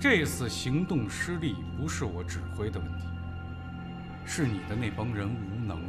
这次行动失利不是我指挥的问题，是你的那帮人无能。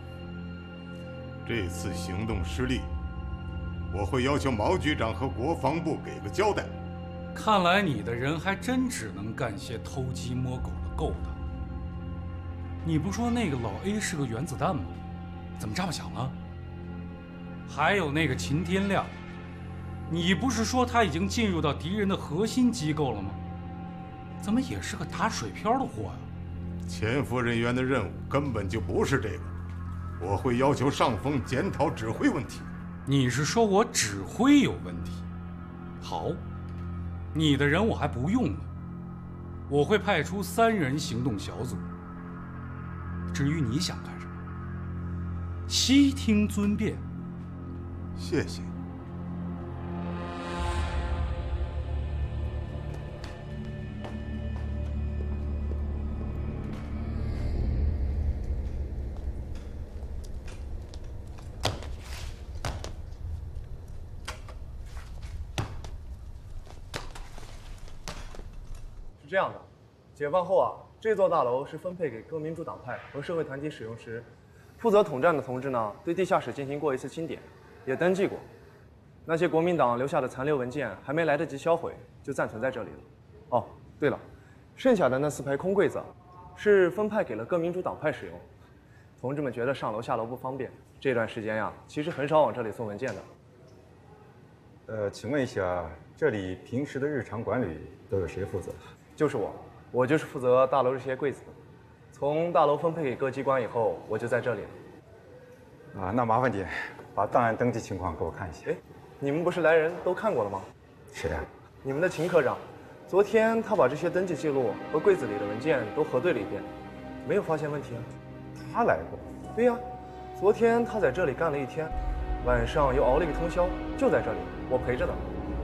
这次行动失利，我会要求毛局长和国防部给个交代。 看来你的人还真只能干些偷鸡摸狗的勾当。你不说那个老 A 是个原子弹吗？怎么这么想了？还有那个秦天亮，你不是说他已经进入到敌人的核心机构了吗？怎么也是个打水漂的货呀？ 潜伏人员的任务根本就不是这个，我会要求上峰检讨指挥问题。 你是说我指挥有问题？好，你的人我还不用呢，我会派出3人行动小组。至于你想干什么，悉听尊便。 谢谢。 是这样的，解放后啊，这座大楼是分配给各民主党派和社会团体使用时，负责统战的同志呢，对地下室进行过一次清点，也登记过。那些国民党留下的残留文件还没来得及销毁，就暂存在这里了。哦，对了，剩下的那4排空柜子，是分派给了各民主党派使用。同志们觉得上楼下楼不方便，这段时间呀，其实很少往这里送文件的。 请问一下，这里平时的日常管理都有谁负责？ 就是我就是负责大楼这些柜子的。从大楼分配给各机关以后，我就在这里了。 啊，那麻烦你把档案登记情况给我看一下。 哎，你们不是来人都看过了吗？ 谁呀？ 你们的秦科长，昨天他把这些登记记录和柜子里的文件都核对了一遍，没有发现问题啊。 他来过？ 对呀，昨天他在这里干了一天，晚上又熬了一个通宵，就在这里，我陪着的。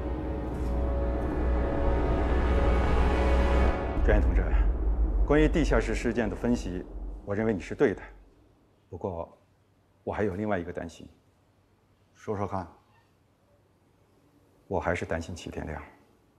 专业同志，关于地下室事件的分析，我认为你是对的。不过，我还有另外一个担心。 说说看。 我还是担心齐天亮。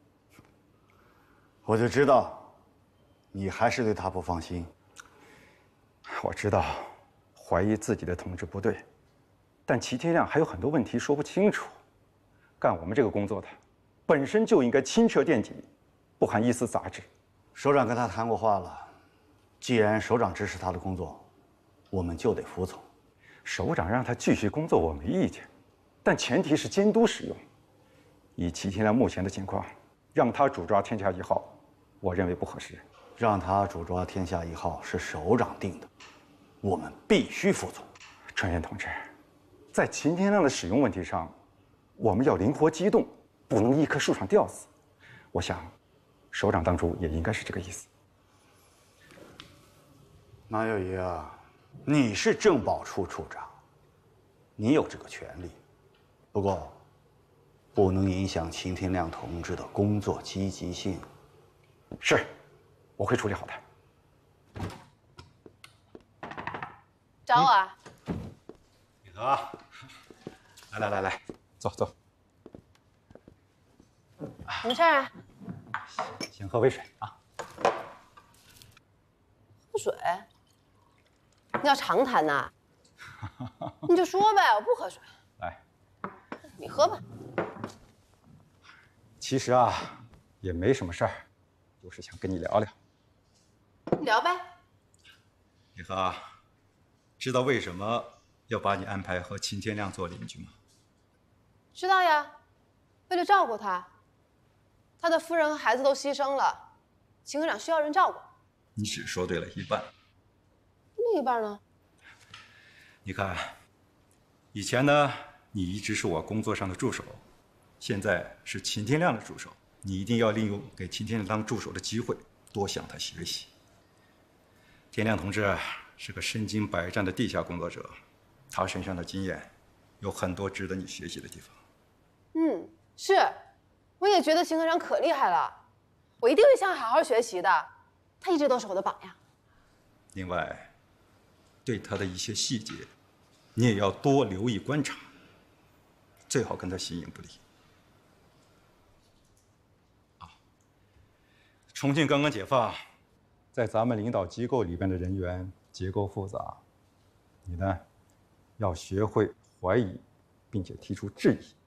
我就知道，你还是对他不放心。 我知道，怀疑自己的同志不对，但齐天亮还有很多问题说不清楚。干我们这个工作的，本身就应该清澈见底，不含一丝杂质。 首长跟他谈过话了，既然首长支持他的工作，我们就得服从。 首长让他继续工作，我没意见，但前提是监督使用。以齐天亮目前的情况，让他主抓天下1号，我认为不合适。 让他主抓天下1号是首长定的，我们必须服从。 专员同志，在秦天亮的使用问题上，我们要灵活机动，不能一棵树上吊死。我想，首长当初也应该是这个意思。 马有仪啊，你是政保处处长，你有这个权利，不过不能影响秦天亮同志的工作积极性。 是，我会处理好的。 找我啊？ 李和，来，坐。 什么事儿啊？ 先喝杯水啊。 喝水？你要长谈呐？你就说呗，我不喝水。 来， 你喝吧。 其实啊，也没什么事儿，就是想跟你聊聊。 你聊呗。 李和，知道为什么要把你安排和秦天亮做邻居吗？ 知道呀，为了照顾他，他的夫人和孩子都牺牲了，秦科长需要人照顾。 你只说对了一半。 另一半呢？ 你看，以前呢，你一直是我工作上的助手，现在是秦天亮的助手，你一定要利用给秦天亮当助手的机会，多向他学习。天亮同志是个身经百战的地下工作者，他身上的经验有很多值得你学习的地方。 是，我也觉得秦科长可厉害了，我一定会向他好好学习的，他一直都是我的榜样。 另外，对他的一些细节，你也要多留意观察，最好跟他形影不离。 重庆刚刚解放，在咱们领导机构里边的人员结构复杂，你呢，要学会怀疑，并且提出质疑。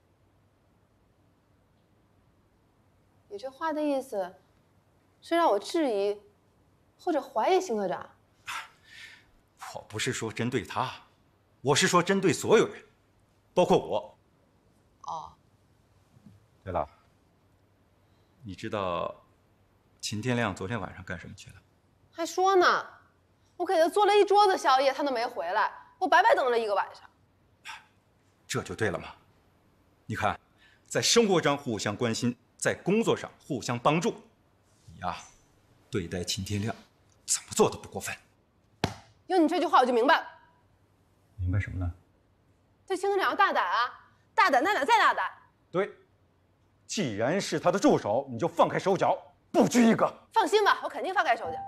你这话的意思是让我质疑或者怀疑邢科长？ 我不是说针对他，我是说针对所有人，包括我。 哦。 对了，你知道秦天亮昨天晚上干什么去了？ 还说呢，我给他做了一桌子宵夜，他都没回来，我白白等了1个晚上。 这就对了嘛！你看，在生活上互相关心，在工作上互相帮助，你呀，对待秦天亮怎么做都不过分。 有你这句话我就明白了。 明白什么呢？ 对邢科长要大胆啊，大胆再大胆。 对，既然是他的助手，你就放开手脚，不拘一格。 放心吧，我肯定放开手脚。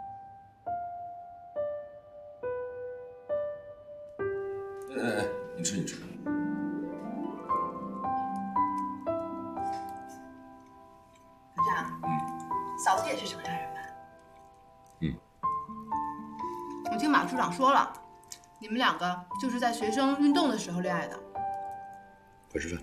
你吃。 科长，嫂子也是城山人吧？我听马处长说了，你们2个就是在学生运动的时候恋爱的。 快吃饭。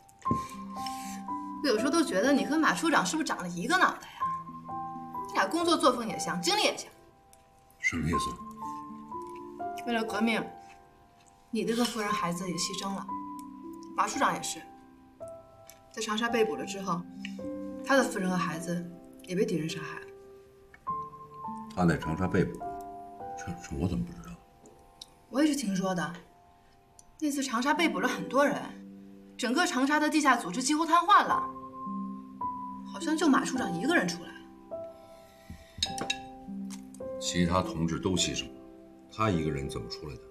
我有时候都觉得你和马处长是不是长了一个脑袋呀？你俩工作作风也像，经历也像。 什么意思？ 为了革命，你这个夫人孩子也牺牲了，马处长也是，在长沙被捕了之后，他的夫人和孩子也被敌人杀害了。 他在长沙被捕，这我怎么不知道？ 我也是听说的。那次长沙被捕了很多人，整个长沙的地下组织几乎瘫痪了，好像就马处长一个人出来了。 其他同志都牺牲了，他一个人怎么出来的？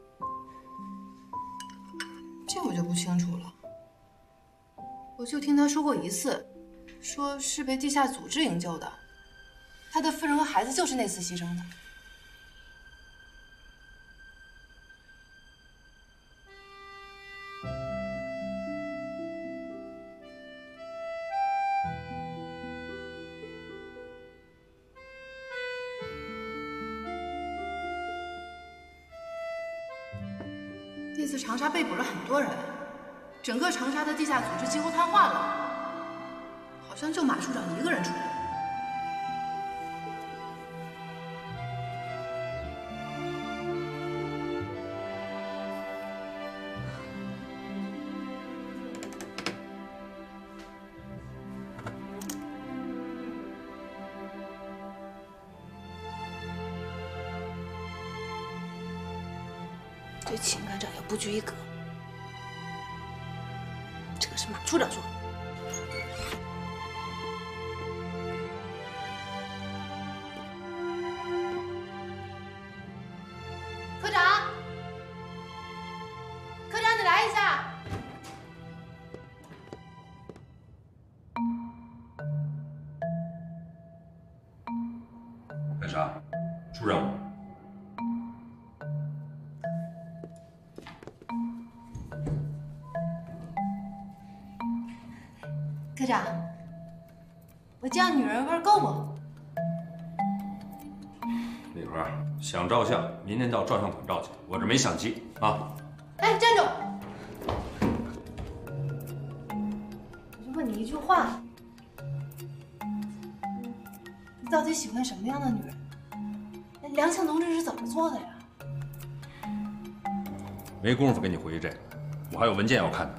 这我就不清楚了。我就听他说过一次，说是被地下组织营救的，他的夫人和孩子就是那次牺牲的。那次长沙被捕了很多人，整个长沙的地下组织几乎瘫痪了，好像就马处长一个人出来了。对秦科长也不拘一格，这个是马处长说的。科长，科长，你来一下。 干啥？出任务？ 科长，我这样女人味够不？ 丽花，想照相，明天到照相馆照去，我这没相机啊。 哎，站住！我就问你一句话，你到底喜欢什么样的女人？那梁庆同志是怎么做的呀？ 没工夫跟你回忆这个，我还有文件要看呢。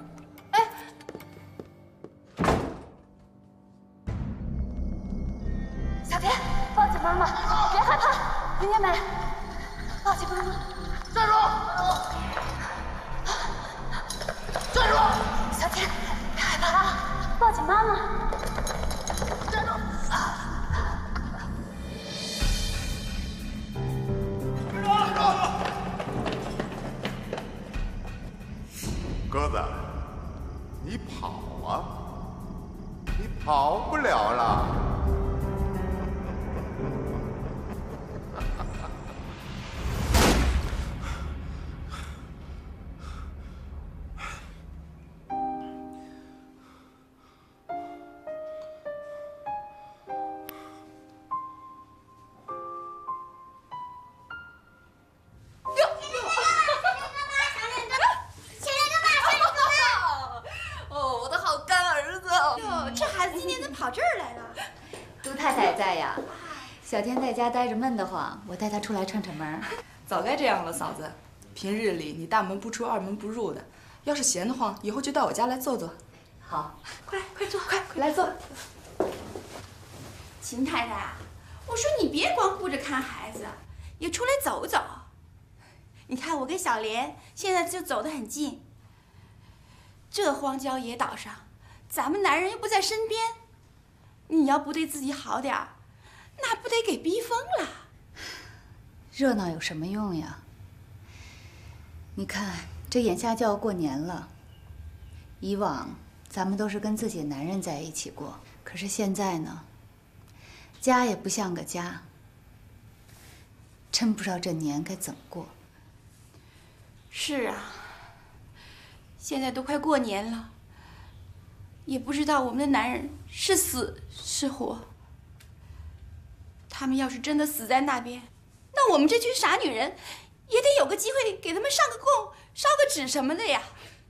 小天，抱紧妈妈，别害怕，听见没？抱紧妈妈。站住！站住！小天，别害怕啊，抱紧妈妈。站住！ 鸽子，你跑啊！你跑不了了。 孩子今天怎么跑这儿来了？ 杜太太也在呀。小天在家待着闷得慌，我带她出来串串门。 早该这样了，嫂子。平日里你大门不出二门不入的，要是闲得慌，以后就到我家来坐坐。 好， 快来，快坐， 快来坐。 秦太太，我说你别光顾着看孩子，也出来走走。你看我跟小莲现在就走得很近。这荒郊野岛上，咱们男人又不在身边，你要不对自己好点儿，那不得给逼疯了？ 热闹有什么用呀？你看，这眼下就要过年了。以往咱们都是跟自己的男人在一起过，可是现在呢，家也不像个家。真不知道这年该怎么过。 是啊，现在都快过年了，也不知道我们的男人是死是活。他们要是真的死在那边，那我们这群傻女人也得有个机会给他们上个供、烧个纸什么的呀。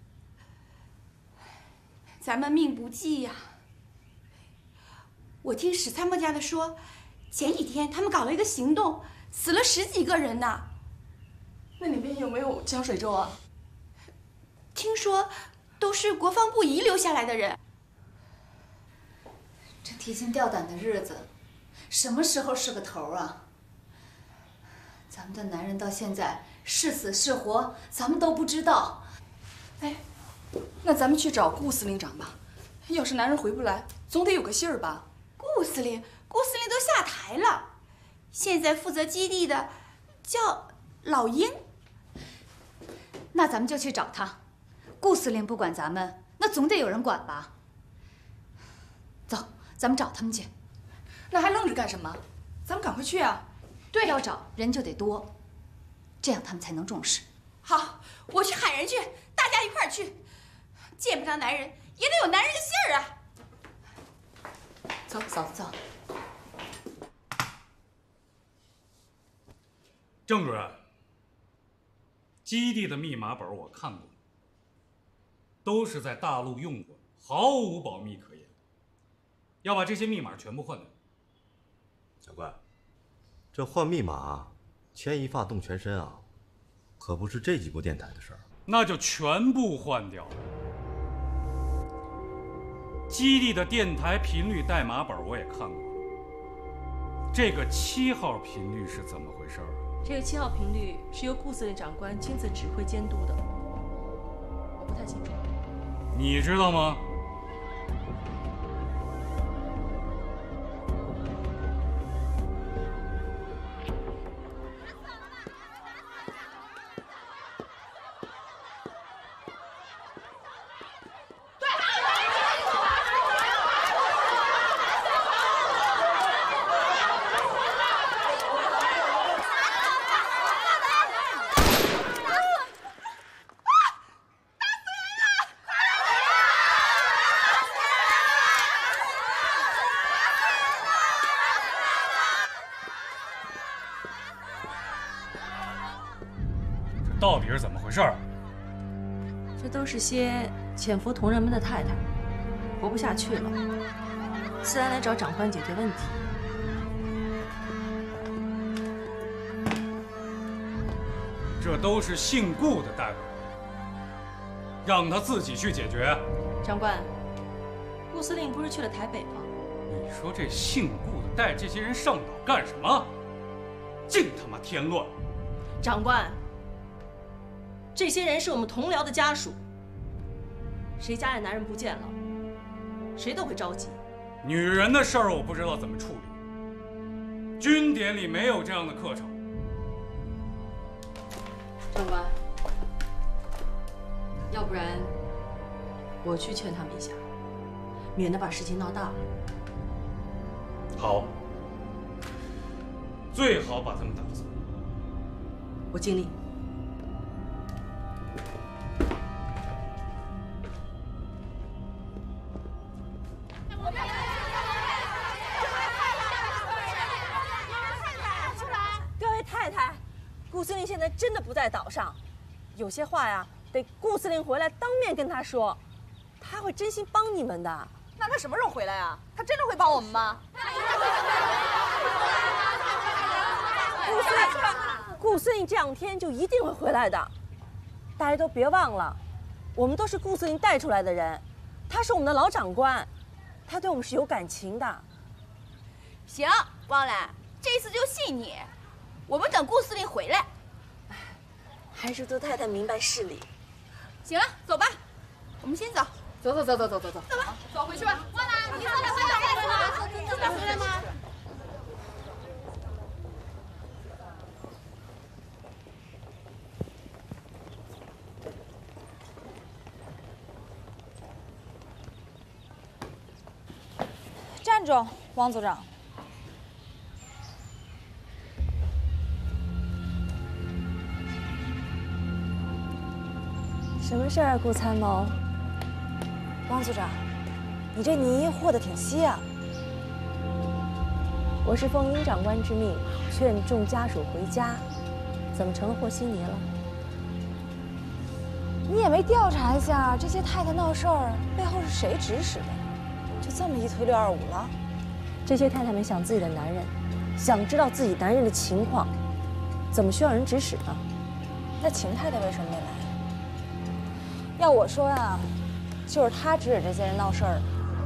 咱们命不济呀。我听史参谋家的说，前几天他们搞了一个行动，死了10几个人呢。 那里边有没有江水洲啊？ 听说都是国防部遗留下来的人。 这提心吊胆的日子，什么时候是个头啊？咱们的男人到现在是死是活，咱们都不知道。 哎，那咱们去找顾司令长吧。要是男人回不来，总得有个信儿吧？ 顾司令都下台了，现在负责基地的叫老鹰。 那咱们就去找他。顾司令不管咱们，那总得有人管吧？走，咱们找他们去。 那还愣着干什么？咱们赶快去啊！ 对，要找人就得多，这样他们才能重视。 好，我去喊人去，大家一块儿去。见不着男人，也得有男人的信儿啊！ 走，嫂子走。 郑主任，基地的密码本我看过，都是在大陆用过，毫无保密可言。要把这些密码全部换掉。 长官，这换密码，牵一发动全身啊，可不是这几部电台的事儿。 那就全部换掉。基地的电台频率代码本我也看过，这个7号频率是怎么回事啊？ 这个7号频率是由顾司令长官亲自指挥监督的，我不太清楚。 你知道吗？到底是怎么回事？ 这都是些潜伏同仁们的太太，活不下去了，自然来找长官解决问题。 这都是姓顾的代码，让他自己去解决。 长官，顾司令不是去了台北吗？ 你说这姓顾的带这些人上岛干什么？净他妈添乱！ 长官，这些人是我们同僚的家属，谁家里男人不见了，谁都会着急。 女人的事儿我不知道怎么处理，军典里没有这样的课程。 长官，要不然我去劝他们一下，免得把事情闹大了。 好，最好把他们打死。 我尽力。 各位太太，顾司令现在真的不在岛上，有些话呀，得顾司令回来当面跟他说，他会真心帮你们的。 那他什么时候回来啊？他真的会帮我们吗？顾司令这2天就一定会回来的，大家都别忘了，我们都是顾司令带出来的人，他是我们的老长官，他对我们是有感情的。 行，汪兰，这次就信你，我们等顾司令回来。 还是杜太太明白事理。 行了，走吧，我们先走。 走吧， 走回去吧。汪兰，你回来吗？ 站住，王组长。什么事儿，顾参谋？王组长，你这泥和得挺稀啊。我是奉殷长官之命，劝众家属回家，怎么成了和稀泥了？你也没调查一下这些太太闹事儿背后是谁指使的？就这么一推六二五了？这些太太们想自己的男人，想知道自己男人的情况，怎么需要人指使呢？那秦太太为什么没来？要我说呀，就是她指使这些人闹事儿。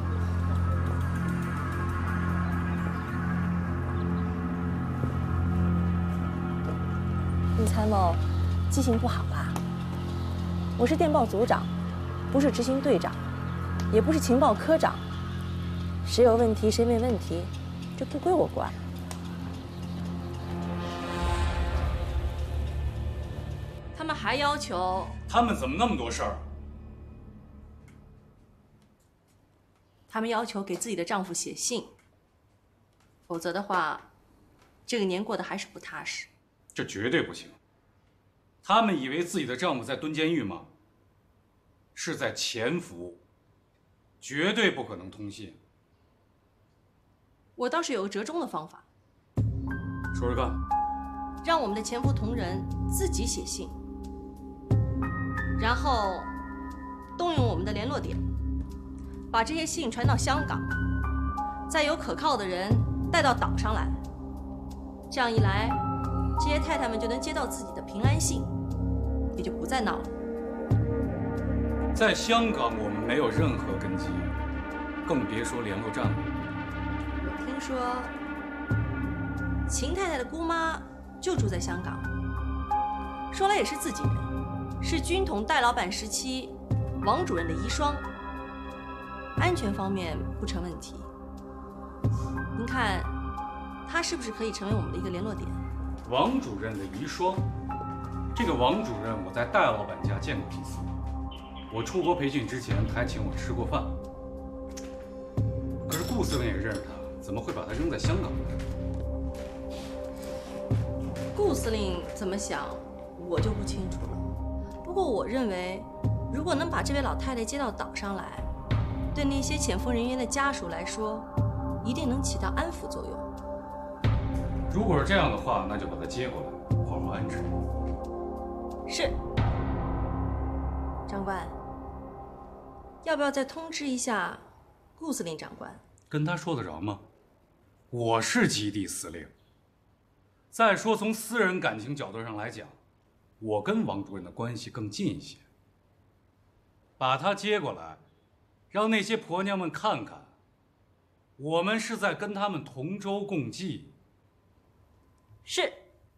顾参谋，记性不好吧？我是电报组长，不是执行队长，也不是情报科长。谁有问题谁没问题，这不归我管。 他们还要求， 他们怎么那么多事儿？ 他们要求给自己的丈夫写信，否则的话，这个年过得还是不踏实。 这绝对不行。他们以为自己的丈夫在蹲监狱吗？是在潜伏，绝对不可能通信。 我倒是有个折中的方法， 说说看。 让我们的潜伏同仁自己写信，然后动用我们的联络点，把这些信传到香港，再由可靠的人带到岛上来。这样一来，这些太太们就能接到自己的平安信，也就不再闹了。 在香港，我们没有任何根基，更别说联络站了。 我听说，秦太太的姑妈就住在香港，说来也是自己人，是军统戴老板时期王主任的遗孀，安全方面不成问题。您看，她是不是可以成为我们的一个联络点？ 王主任的遗孀，这个王主任我在戴老板家见过几次，我出国培训之前他还请我吃过饭。可是顾司令也认识他，怎么会把他扔在香港呢？ 顾司令怎么想，我就不清楚了。不过我认为，如果能把这位老太太接到岛上来，对那些潜伏人员的家属来说，一定能起到安抚作用。 如果是这样的话，那就把她接过来，好好安置。 是。长官，要不要再通知一下顾司令长官？ 跟他说得着吗？我是基地司令。再说，从私人感情角度上来讲，我跟王主任的关系更近一些。把他接过来，让那些婆娘们看看，我们是在跟他们同舟共济。 是。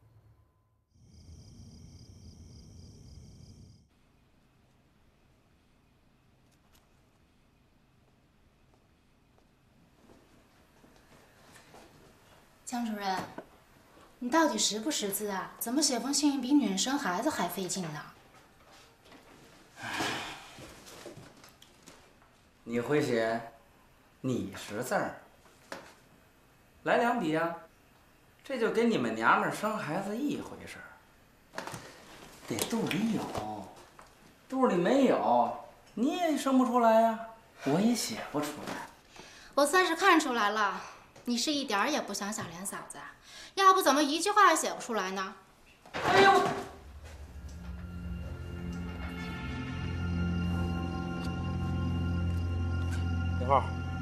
江主任，你到底识不识字啊？怎么写封信比女人生孩子还费劲呢？ 你会写，你识字儿，来2笔呀，这就跟你们娘们儿生孩子一回事儿。得肚里有，肚里没有，你也生不出来呀，我也写不出来。 我算是看出来了，你是一点儿也不想小莲嫂子，要不怎么一句话也写不出来呢？ 哎呦！ 林浩，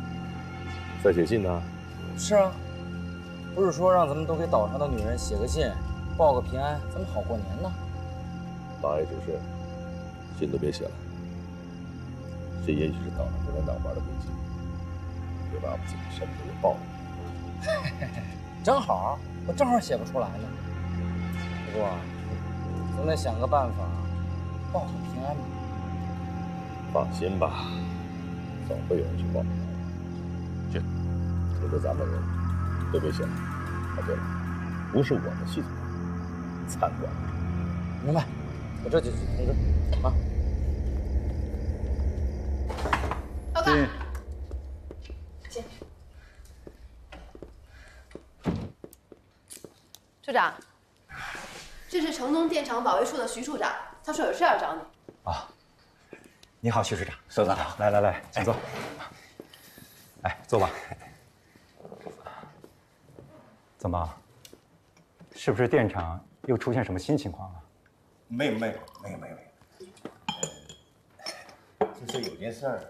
在写信呢？ 是啊，不是说让咱们都给岛上的女人写个信，报个平安，咱们好过年呢。 老爷指示，信都别写了。这也许是岛上共产党玩的诡计，别把我们自己身份给暴露。 正好，我正好写不出来呢。不过，咱得想个办法，报个平安吧。 放心吧，总会有人去报。去，除了咱们人，都别写了。哦，对了，不是我们系统参观。 明白，我这就去通知。啊。 报告。进。处长，这是城东电厂保卫处的徐处长，他说有事要找你。 啊，你好，徐处长。首长好。来，请坐。哎，坐吧。怎么？是不是电厂又出现什么新情况了？ 没有。就是有件事儿，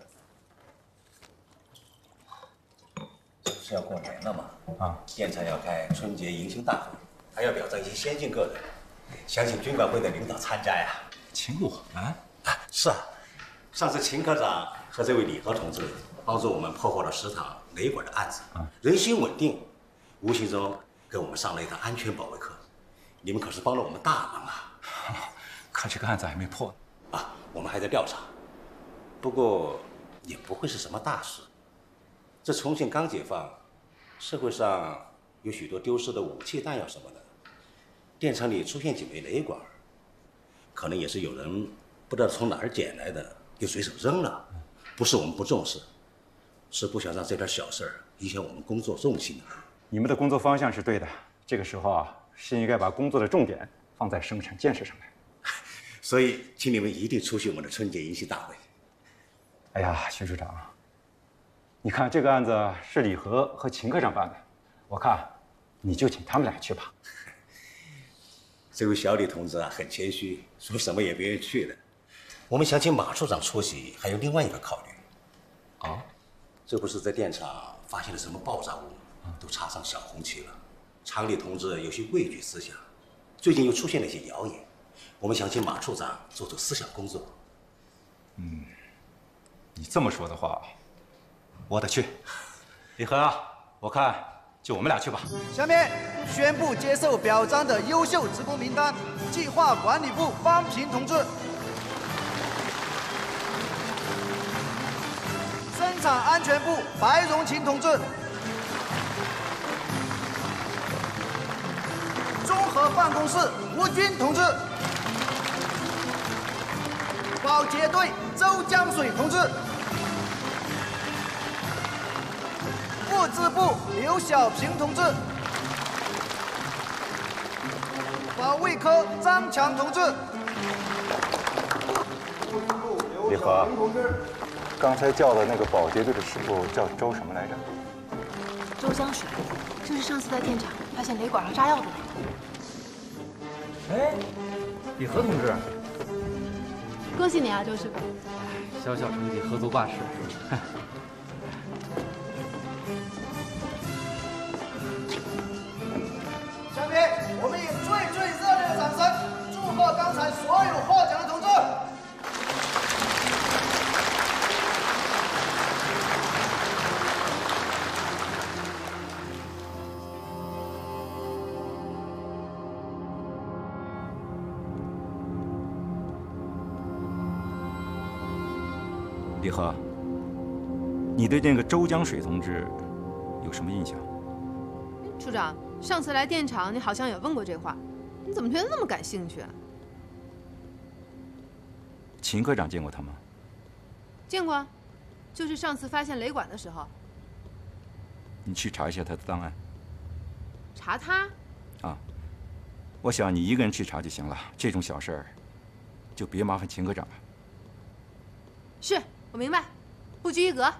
这不是要过年了吗？ 啊， 电厂要开春节迎新大会，还要表彰一些先进个人，想请军管会的领导参加呀。 请我啊？ 是啊，上次秦科长和这位李和同志帮助我们破获了食堂雷管的案子，人心稳定，无形中给我们上了一堂安全保卫课。你们可是帮了我们大忙啊！ 可这个案子还没破呢。啊，我们还在调查，不过也不会是什么大事。这重庆刚解放，社会上有许多丢失的武器弹药什么的，电厂里出现几枚雷管，可能也是有人不知道从哪儿捡来的，就随手扔了。不是我们不重视，是不想让这点小事儿影响我们工作重心啊。 你们的工作方向是对的，这个时候啊，是应该把工作的重点放在生产建设上来。 所以，请你们一定出席我们的春节迎新大会。 哎呀，徐处长，你看这个案子是李和和秦科长办的，我看你就请他们俩去吧。 这位小李同志啊，很谦虚，说什么也不愿意去的。我们想请马处长出席，还有另外一个考虑。啊，这不是在电厂发现了什么爆炸物，都插上小红旗了。常理同志有些畏惧思想，最近又出现了一些谣言，我们想请马处长做思想工作。 你这么说的话，我得去。李和啊，我看就我们俩去吧。 下面宣布接受表彰的优秀职工名单：计划管理部方平同志，生产安全部白荣琴同志，综合办公室吴军同志，保洁队周江水同志，物资部刘小平同志，保卫科张强同志。 李和，刚才叫的那个保洁队的师傅叫周什么来着？ 周江水，就是上次在电厂发现雷管上炸药的那个。 哎，李和同志， 恭喜你啊，周师傅！ 小小成绩，合作挂齿。 下面我们以最热烈的掌声，祝贺刚才所有获奖的同志。 李和，你对那个周江水同志有什么印象？ 处长，上次来电厂，你好像也问过这话，你怎么觉得那么感兴趣啊？ 秦科长见过他吗？ 见过，就是上次发现雷管的时候。 你去查一下他的档案。 查他？ 啊，我想你一个人去查就行了，这种小事儿，就别麻烦秦科长了。 是。我明白，不拘一格。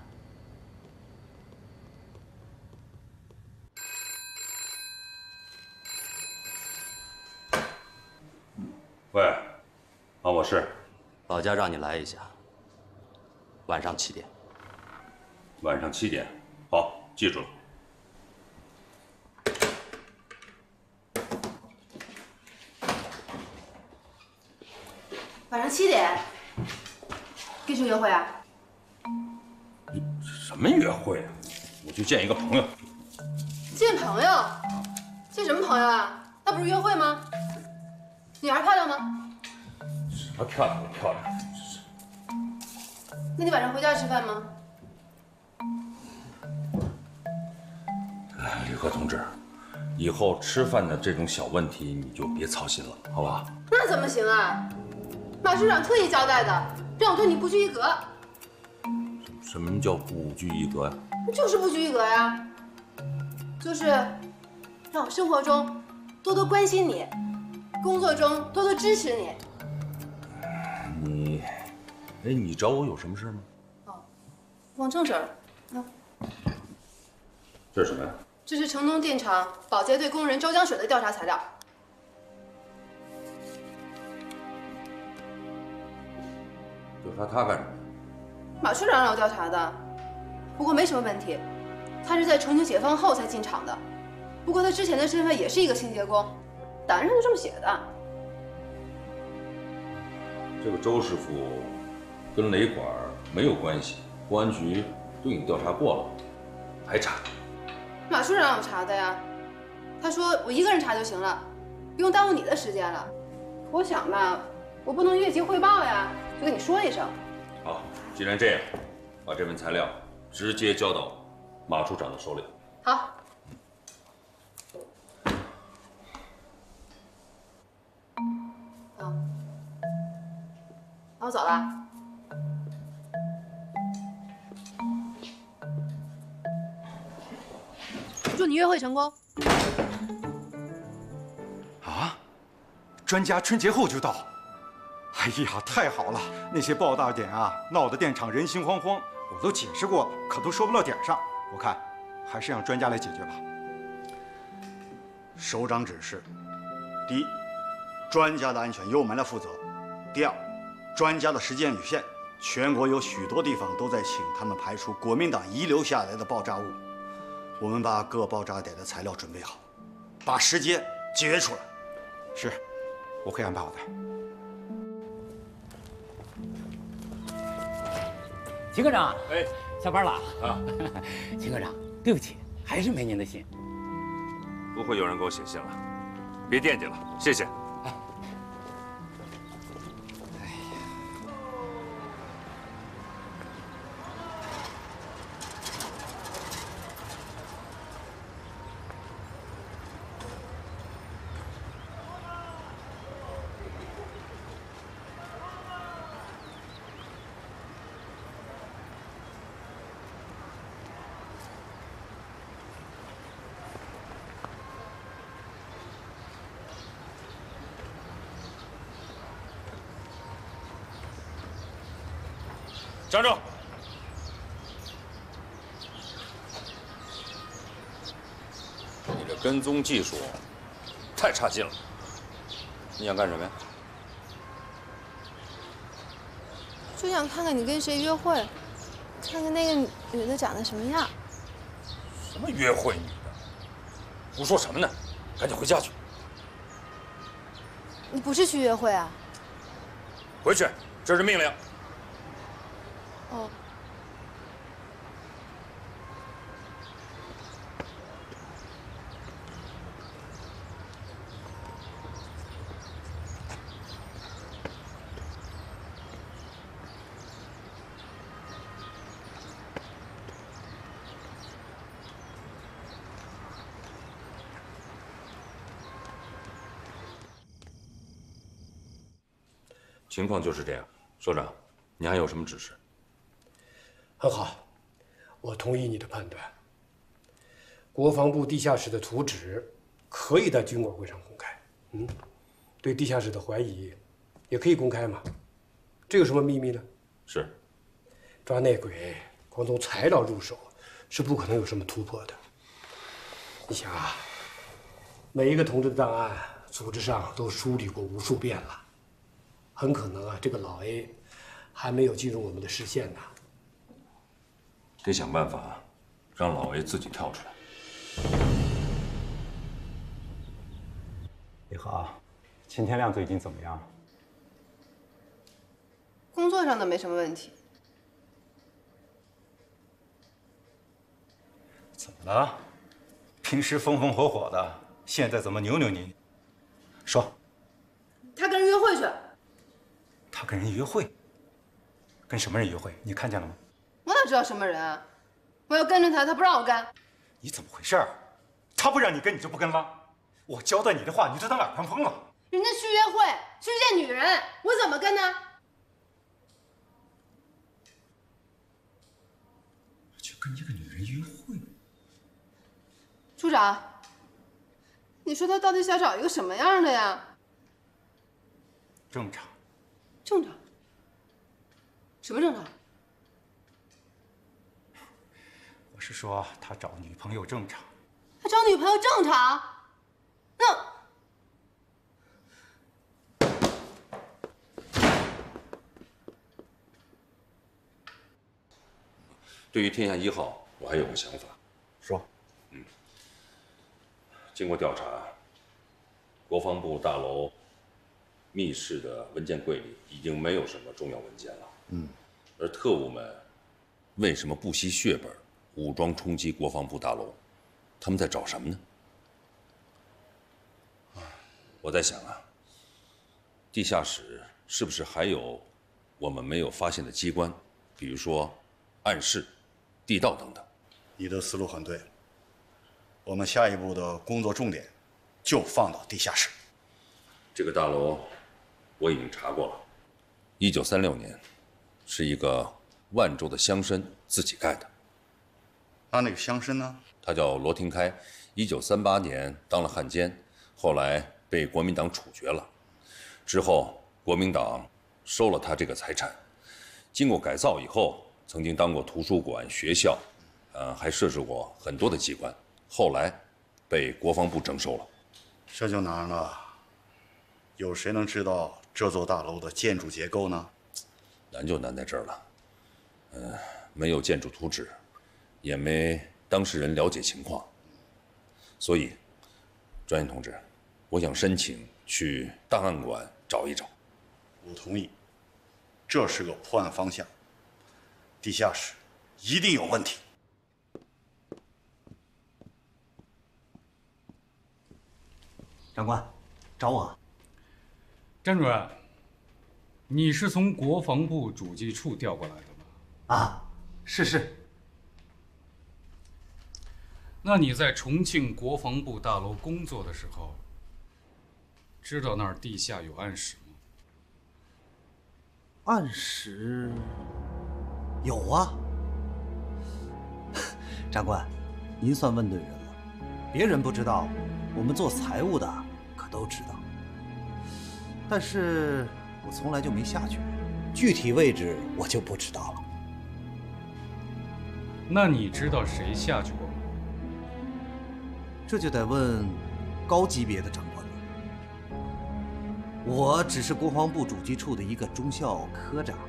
喂，啊，我是。 老家让你来一下，晚上7点。 晚上7点，好， 记住了。 晚上7点，跟谁约会啊？ 什么约会啊？我去见一个朋友。 见朋友？见什么朋友啊？那不是约会吗？女孩漂亮吗？ 什么漂亮不漂亮？ 那你晚上回家吃饭吗？ 吕贺同志，以后吃饭的这种小问题你就别操心了，好吧？ 那怎么行啊？马署长特意交代的，让我对你不拘一格。 什么叫不拘一格呀？ 就是不拘一格呀，就是让我生活中多多关心你，工作中多多支持你。 你找我有什么事吗？ 往正事儿。 这是什么呀？ 这是城东电厂保洁队工人周江水的调查材料。 调查他干什么？ 马署长让我调查的，不过没什么问题。他是在重庆解放后才进厂的，不过他之前的身份也是一个清洁工，档案上就这么写的。 这个周师傅跟雷管没有关系，公安局对你调查过了，还查？ 马署长让我查的呀，他说我一个人查就行了，不用耽误你的时间了。我想吧，我不能越级汇报呀，就跟你说一声。 好，既然这样，把这份材料直接交到马处长的手里。 好。那我走了。祝你约会成功。 啊，专家春节后就到。哎呀，太好了！那些爆炸点啊，闹得电厂人心惶惶，我都解释过了，可都说不到点上。我看还是让专家来解决吧。 首长指示：第一，专家的安全由我们来负责；第二，专家的时间有限，全国有许多地方都在请他们排除国民党遗留下来的爆炸物。我们把各爆炸点的材料准备好，把时间节约出来。 是，我会安排好的。 秦科长， 哎， 下班了啊？ 秦科长，对不起，还是没您的信。 不会有人给我写信了，别惦记了，谢谢。站住！你这跟踪技术太差劲了。你想干什么呀？ 就想看看你跟谁约会，看看那个女的长得什么样。 什么约会女的？胡说什么呢？赶紧回家去。 你不是去约会啊？ 回去，这是命令。 哦。 情况就是这样，所长，你还有什么指示？ 很好，我同意你的判断。国防部地下室的图纸可以在军管会上公开，对地下室的怀疑也可以公开嘛，这有什么秘密呢？ 是， 抓内鬼光从材料入手是不可能有什么突破的。你想啊，每一个同志的档案，组织上都梳理过无数遍了，很可能啊，这个老 A 还没有进入我们的视线呢。 得想办法让老 A 自己跳出来。 你好，秦天亮最近怎么样？ 工作上的没什么问题。 怎么了？平时风风火火的，现在怎么扭扭捏捏？说。 他跟人约会去。 他跟人约会？跟什么人约会？你看见了吗？ 我哪知道什么人啊？我要跟着他，他不让我跟。 你怎么回事？他不让你跟，你就不跟了？我交代你的话，你就当耳旁风了。 人家去约会，去见女人，我怎么跟呢？ 去跟一个女人约会？ 处长，你说他到底想找一个什么样的呀？ 正常。 正常？什么正常？ 我是说，他找女朋友正常。 他找女朋友正常？那…… 对于天下1号，我还有个想法。 说。 经过调查，国防部大楼密室的文件柜里已经没有什么重要文件了。而特务们为什么不惜血本武装冲击国防部大楼？他们在找什么呢？我在想啊，地下室是不是还有我们没有发现的机关，比如说暗室、地道等等？ 你的思路很对。我们下一步的工作重点就放到地下室。 这个大楼我已经查过了，1936年是一个万州的乡绅自己盖的。 那个乡绅呢？ 他叫罗廷开，1938年当了汉奸，后来被国民党处决了。之后国民党收了他这个财产，经过改造以后，曾经当过图书馆、学校，还设置过很多的机关。后来被国防部征收了。 这就难了。有谁能知道这座大楼的建筑结构呢？ 难就难在这儿了。没有建筑图纸，也没当事人了解情况，所以，专员同志，我想申请去档案馆找一找。 我同意，这是个破案方向。地下室一定有问题。 长官，找我。 詹主任，你是从国防部主计处调过来的吧？ 啊，是。 那你在重庆国防部大楼工作的时候，知道那儿地下有暗室吗？ 暗室有啊。长官，您算问对人了。别人不知道，我们做财务的可都知道。但是我从来就没下去，具体位置我就不知道了。 那你知道谁下去过吗？ 这就得问高级别的长官了。我只是国防部主计处的一个中校科长，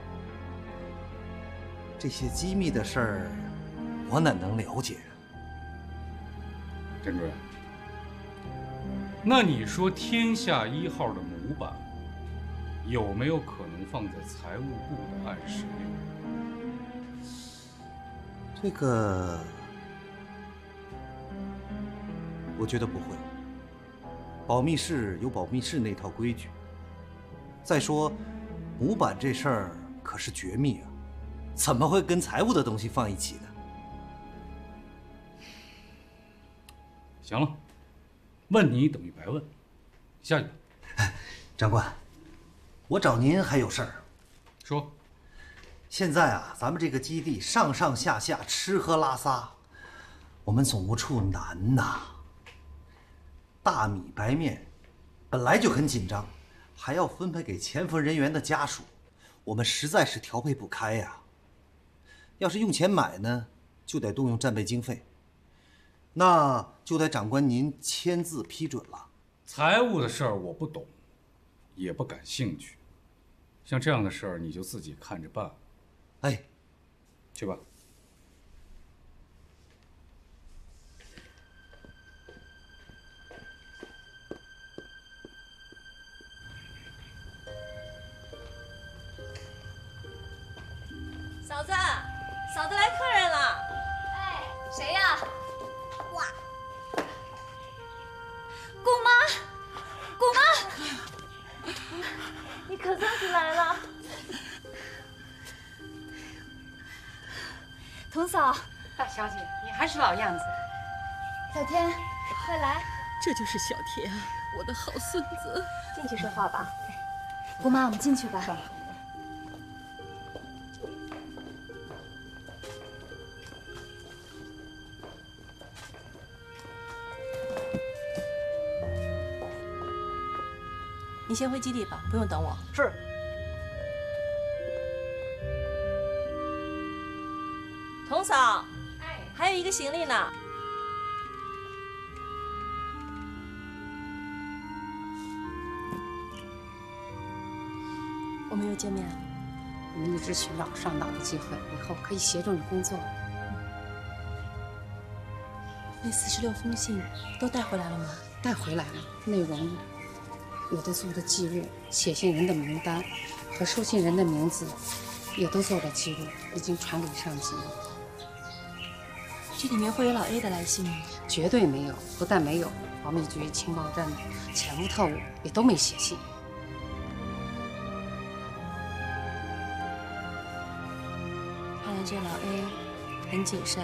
这些机密的事儿，我哪能了解？ 詹主任，那你说天下1号的模板有没有可能放在财务部的暗室里？ 这个，我觉得不会。保密室有保密室那套规矩。再说，模板这事儿可是绝密啊，怎么会跟财务的东西放一起呢？ 行了，问你等于白问，下去吧。 长官，我找您还有事儿。 说。 现在啊，咱们这个基地上上下下吃喝拉撒，我们总务处难呐。大米白面本来就很紧张，还要分配给潜伏人员的家属，我们实在是调配不开呀。要是用钱买呢，就得动用战备经费，那就得长官您签字批准了。 财务的事儿我不懂，也不感兴趣。像这样的事儿，你就自己看着办。 哎， 去吧。 嫂子，嫂子来客人了。 哎，谁呀？哇！姑妈，姑妈，你可算是来了。童嫂， 大小姐，你还是老样子。 小天，快来。 这就是小天，我的好孙子。 进去说话吧。 姑妈，我们进去吧。 你先回基地吧，不用等我。 是。 童嫂，还有一个行李呢。我们又见面了。 我们一直寻找上岛的机会，以后可以协助你工作。 那46封信都带回来了吗？ 带回来了，内容有的做了记录，写信人的名单和收信人的名字也都做了记录，已经传给上级了。 这里面会有老 A 的来信吗？ 绝对没有，不但没有，保密局、情报站、潜伏特务也都没写信。 看来这老 A 很谨慎。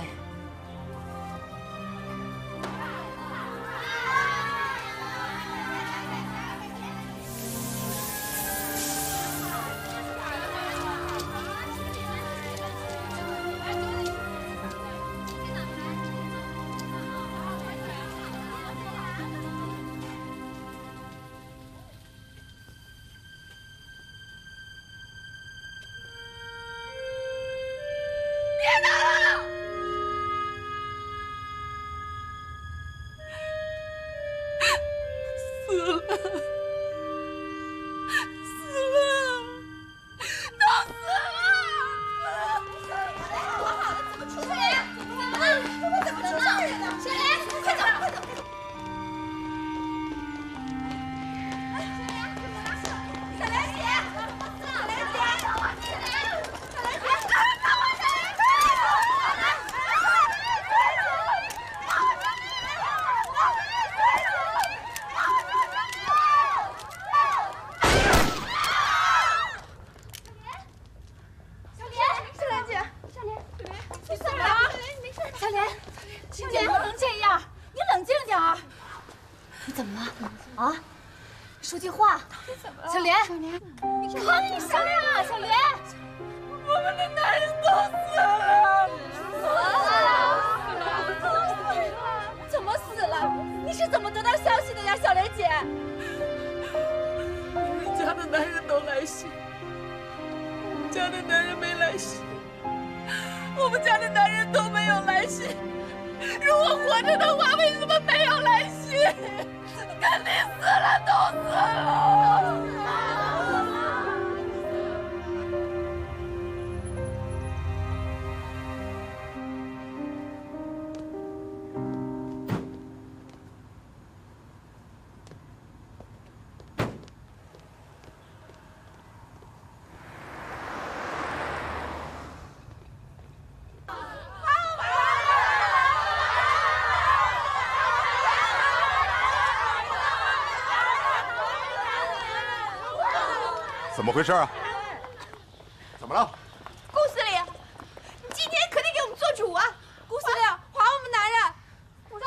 怎么回事啊？怎么了？ 顾司令，你今天可得给我们做主啊！顾司令，还我们男人！死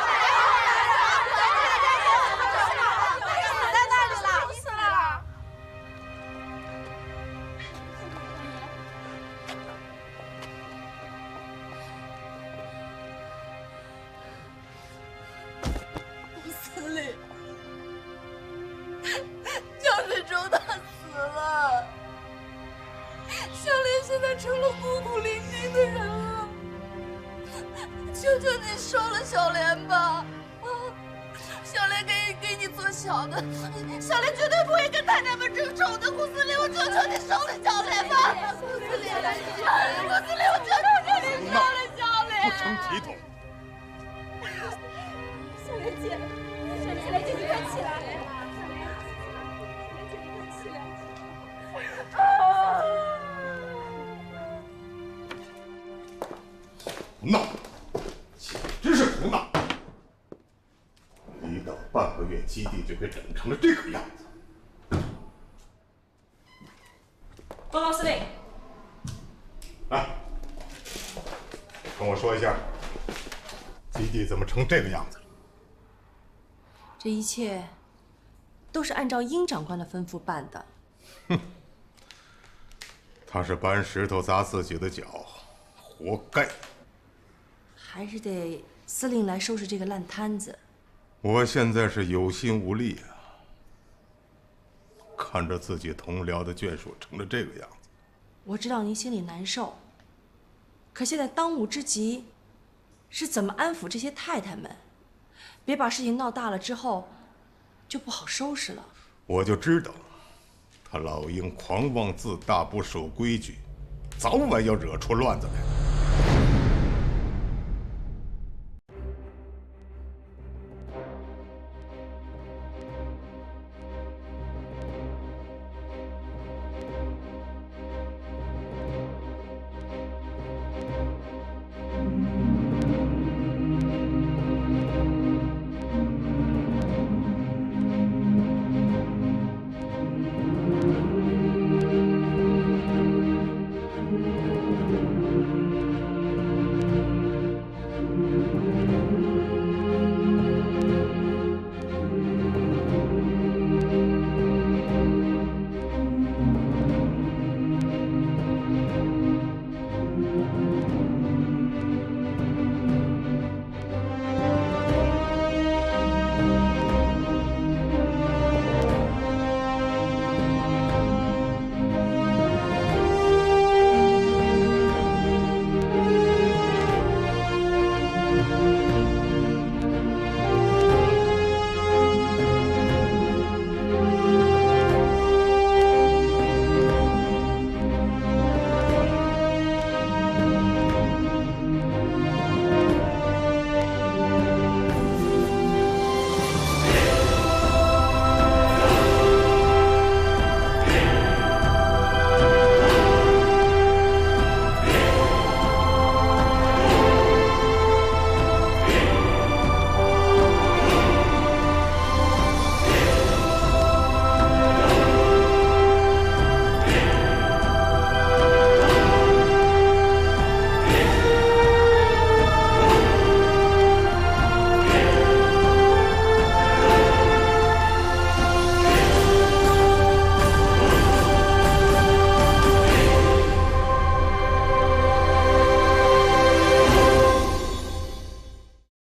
在那里了，死了！ 司令，江水中他死了。小莲现在成了孤苦伶仃的人了，求求你收了小莲吧！小莲给你做小的，小莲绝对不会跟太太们争宠的。顾司令，我求求你收了小莲吧！顾司令，我求求你收了小莲！ 不成体统！ 小莲姐，小莲姐，你快起来！ 基地就给整成了这个样子。 报告司令。 来，跟我说一下，基地怎么成这个样子了？ 这一切都是按照殷长官的吩咐办的。 哼，他是搬石头砸自己的脚，活该。 还是得司令来收拾这个烂摊子。 我现在是有心无力啊，看着自己同僚的眷属成了这个样子。 我知道您心里难受，可现在当务之急是怎么安抚这些太太们，别把事情闹大了之后就不好收拾了。 我就知道，他老鹰狂妄自大，不守规矩，早晚要惹出乱子来。